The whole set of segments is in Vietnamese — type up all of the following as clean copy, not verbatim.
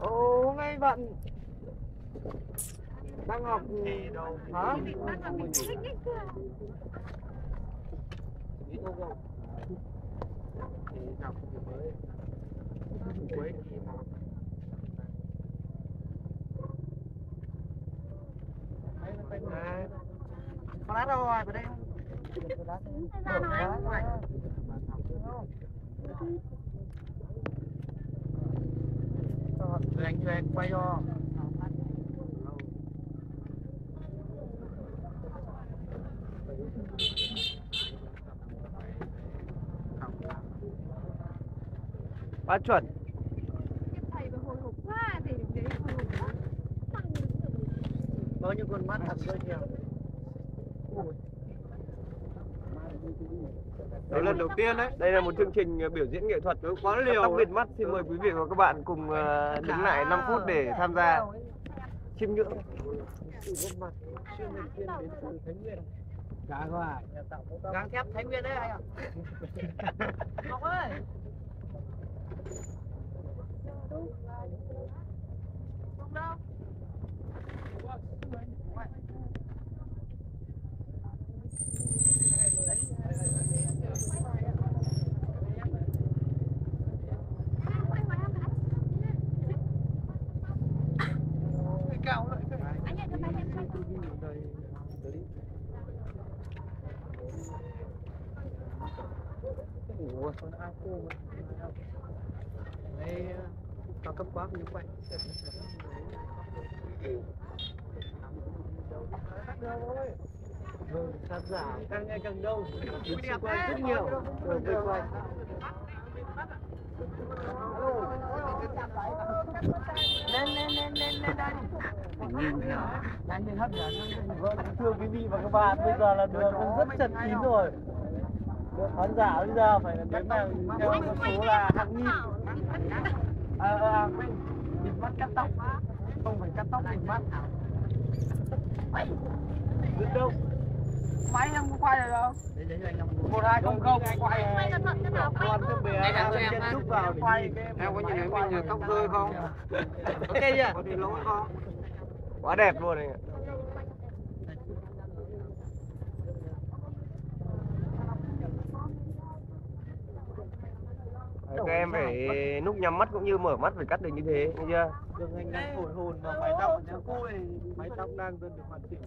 Ồ, hôm nay bạn đang học hả? Con đá đâu rồi? Vào đây không? Rồi anh quay cho. Quá chuẩn. Thầy hồi hộp quá thì để hồi hộp quá. Có những con mắt thật rất nhiều. Đấy lần đầu tiên đấy. Đây là một chương trình biểu diễn nghệ thuật quá liều. Tóc bịt mắt, xin mời quý vị và các bạn cùng đứng lại 5 phút để tham gia chiêm ngưỡng. Dạ không ạ. Găng thép Thái Nguyên đấy anh ạ. Ngọc ơi. Không đâu. Anh nhận cho tay em quay. Ủa, con ai cô mà. Đây cao cấp quá như vậy. Vâng, khán giả càng ngày càng đông, đến xung quanh rất nhiều, rồi vây quanh. Lên đây hấp dẫn. Vâng, thưa quý vị và các bạn, bây giờ là đường rất chật kín rồi. Lượng khán giả bây giờ phải là đến là theo con số là hàng nghìn. Quên, bịt mắt cắt tóc, không phải cắt tóc bịt mắt. Đến đâu? Máy em có quay rồi đâu? 1200 quay. Quay cẩn thận thế nào? Con cứ bé chân trúc vào để quay cái Em có nhìn thấy mình là tóc rơi không? ok chưa? Có gì lỗi không? Quá đẹp luôn này. Các em phải lúc nhắm mắt cũng như mở mắt phải cắt được như thế, nghe chưa? Đường anh đang hồi hồn vào mái tóc nhà cô này, mái tóc đang dần được hoàn chỉnh.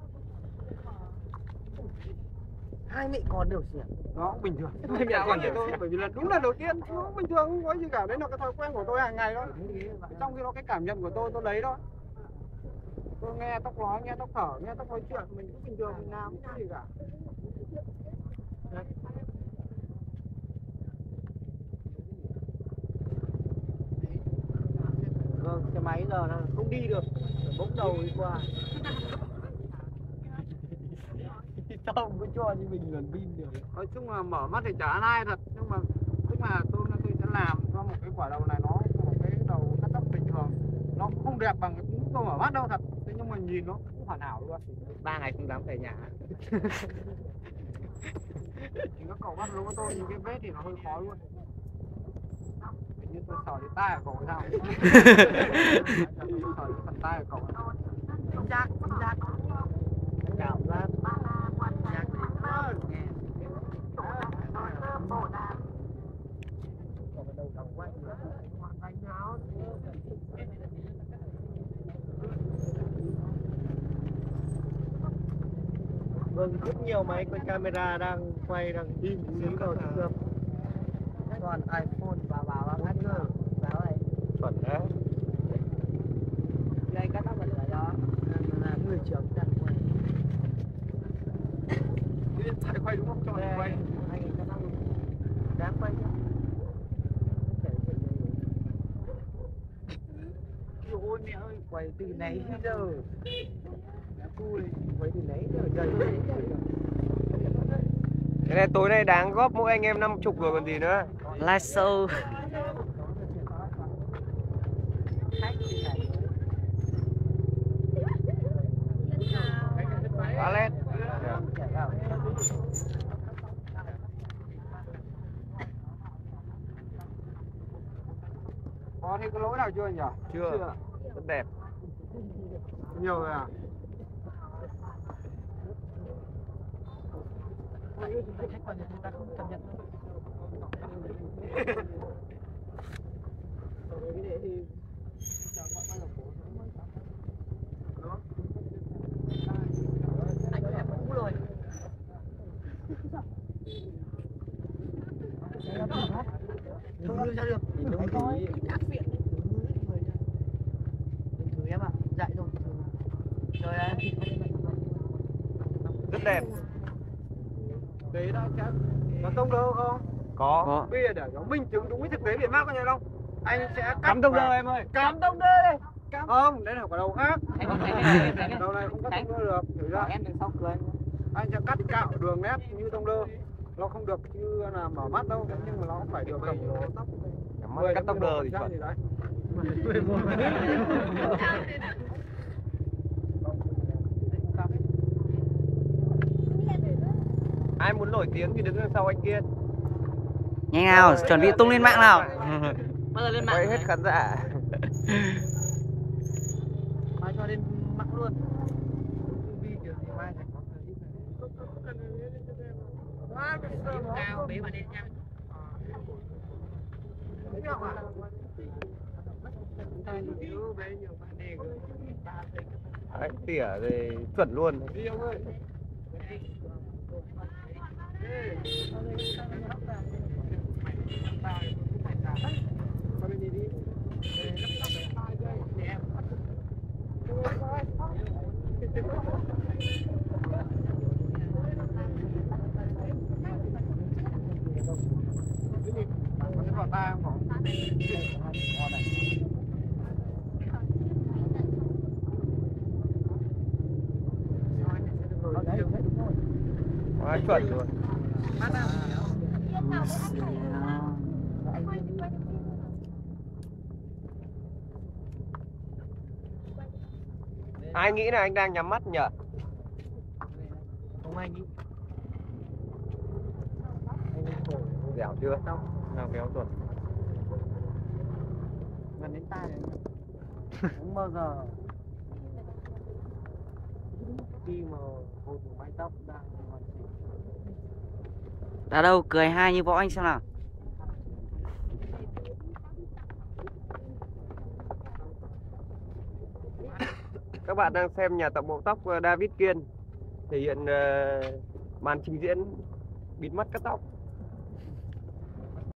Hai mẹ con đều xỉa. Đó, bình thường. Hai mẹ con đều tôi, bởi vì là đúng là đầu tiên, nó bình thường, không có gì cả. Đấy là cái thói quen của tôi hàng ngày đó. Trong khi đó cái cảm nhận của tôi lấy đó. Tôi nghe tóc nói, nghe tóc thở, nghe tóc nói chuyện, mình cũng bình thường, mình làm không có gì cả. Vâng, cái máy giờ là không đi được, phải bốc đầu đi qua. Sao không có cho như mình luồn pin được? Nói chung là mở mắt thì chả ai thật, nhưng mà tức là tôi sẽ làm cho một cái quả đầu này nó một cái đầu cắt tóc bình thường, nó cũng không đẹp bằng cũng tôi mở mắt đâu thật, thế nhưng mà nhìn nó cũng hoàn hảo luôn. 3 ngày không dám về nhà. Thì các cậu bắt lỗi tôi nhìn cái vết thì nó hơi khó luôn. Hình như tôi sờ đến tai của cậu sao? Tôi sờ đến phần tai của cậu. Chính xác. Cảm giác. Nghe. Vâng, rất nhiều máy quay camera đang quay, đang in xíu đầu thực tập. Còn iPhone bảo hết cơ. Báo này. Chuẩn đấy. Đây cắt tóc là đó. Là người trưởng đang quay. Điện thoại quay đúng không? Cho mình quay. Anh cắt tóc đáng quay chứ. Ôi mẹ ơi, quay từ nãy đến giờ. Quay từ nãy giờ. Cái này tối nay đáng góp mỗi anh em 50 rồi còn gì nữa. Live show. Quá lét. có thấy có lỗi nào chưa nhỉ? Chưa. Rất đẹp. Nhiều rồi à? Khách vào nhà chúng ta không cảm nhận. Anh em cũ rồi. Không ra được. Đúng rồi. Thử em ạ. Dạy rồi. Rồi đây. Rất đẹp. Đấy đó chắc. Có tông đơ không? Có. Bây giờ để nó minh chứng đúng với thực tế miền Bắc như không? Anh sẽ cắt Cắm tông đơ em ơi. Cắm tông đơ đây. Không, đấy là có đầu khác. Đầu này không cắt tông đơ được. Thử ra. Em đừng sau cười. Anh sẽ cắt cạo đường nét như tông đơ. Nó không được như là mở mắt đâu, nhưng mà nó cũng phải được tầm tóc. Cắt tông đơ thì chuẩn. đấy. Ai muốn nổi tiếng thì đứng đằng sau anh Kiên. Nhanh nào, chuẩn bị tung lên mạng nào. Bao giờ lên mạng? Quay hết khán giả. Mai cho lên mạng luôn. Vì kiểu gì mai phải có clip này. Cao bế vào lên nha. Đấy, tỉa rồi chuẩn luôn. Quá chuẩn luôn. Ai nghĩ là anh đang nhắm mắt nhỉ? Không ai nghĩ. Dẻo chưa? Nào kéo chuẩn. Gần đến tai này. Không bao giờ khi mà hồi của mái tóc đang hoàn chỉnh. Đã đâu, cười hai như Võ Anh xem nào. Các bạn đang xem nhà tạo bộ tóc David Kiên thể hiện màn trình diễn bịt mắt cắt tóc.